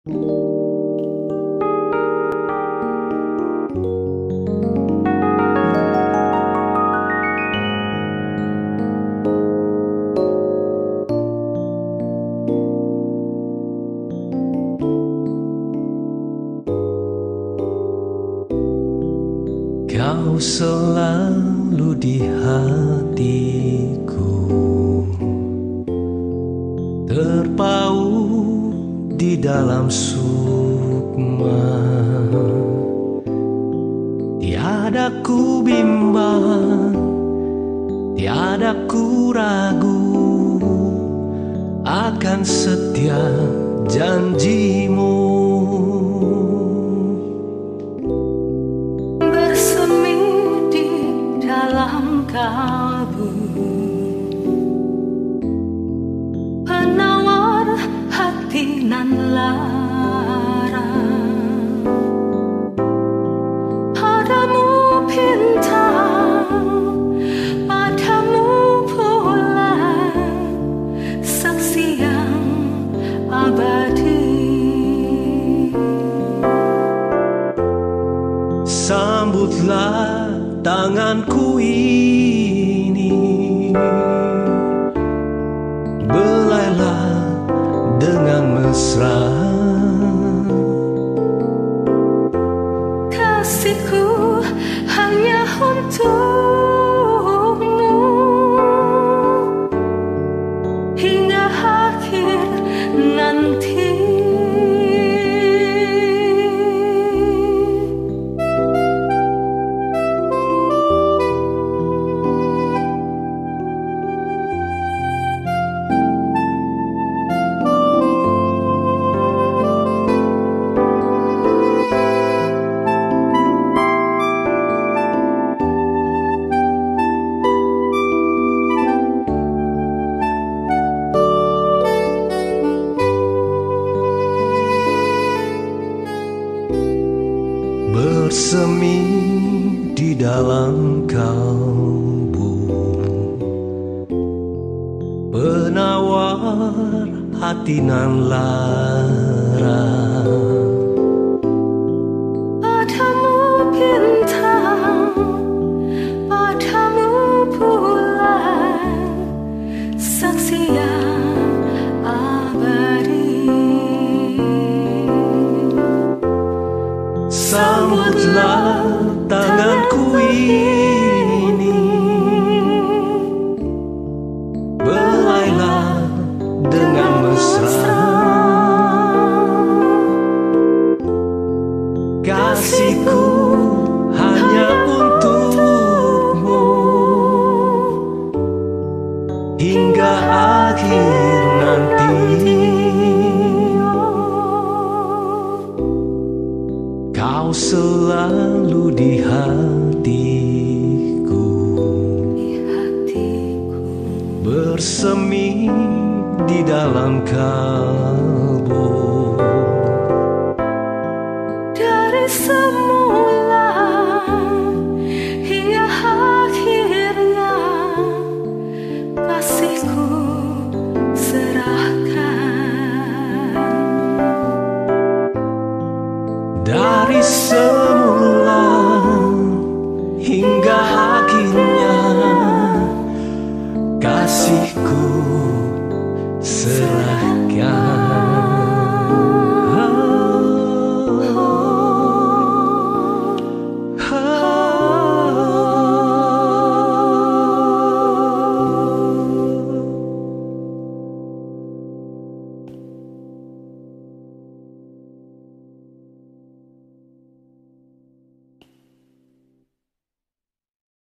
Kau selalu di hatiku, terpaut di dalam sukma. Tiada ku bimbang, tiada ku ragu akan setiap janjimu. Kalbu penawar hati nan lara, padamu pinta, padamu pula saksi yang abadi. Sambutlah tanganku ini, belailah dengan mesra. Kasihku hanya untukmu hingga akhir nanti. Bersemi di dalam kalbu, penawar hati nan lara. Padamu bintang, padamu bulan, saksi yang abadi. Sambutlah tanganku ini, belailah dengan mesra. Kasihku hanya untukmu hingga akhir nanti. Kau selalu di hatiku, bersemi di dalam kalbu. Dari semula hingga akhirnya kasihku serahkan. Dari semula hingga akhirnya kasihku serahkan.